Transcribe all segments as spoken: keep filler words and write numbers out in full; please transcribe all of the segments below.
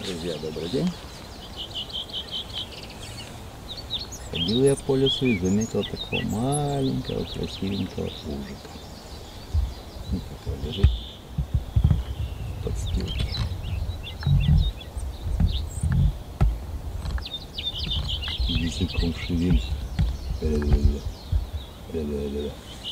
Друзья, добрый день. Ходил я по лесу и заметил такого маленького красивенького ужика. Вот такой лежит в подстилке. Языком шевелит. Ля-ля-ля. Ля-ля-ля.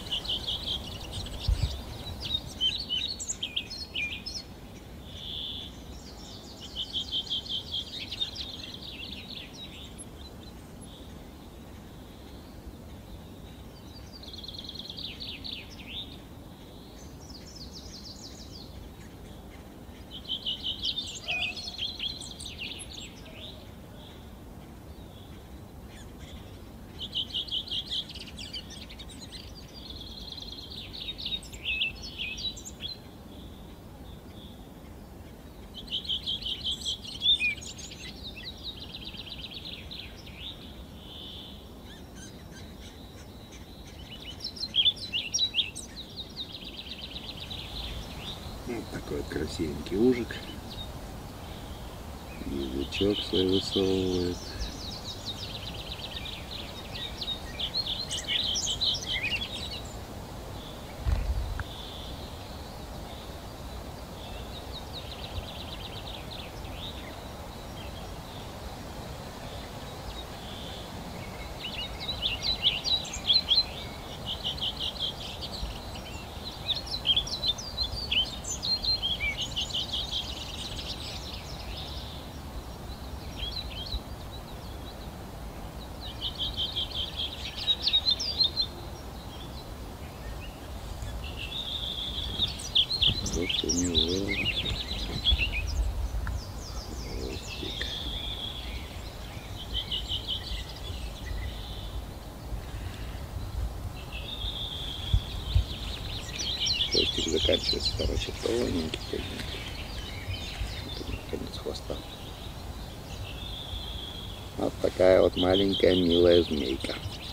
Вот такой вот красивенький ужик. Язычок свой высовывает. Вот у него хвостик. Хвостик заканчивается, короче, тоненький, тоненький. Вот конец хвоста. Вот такая вот маленькая милая змейка.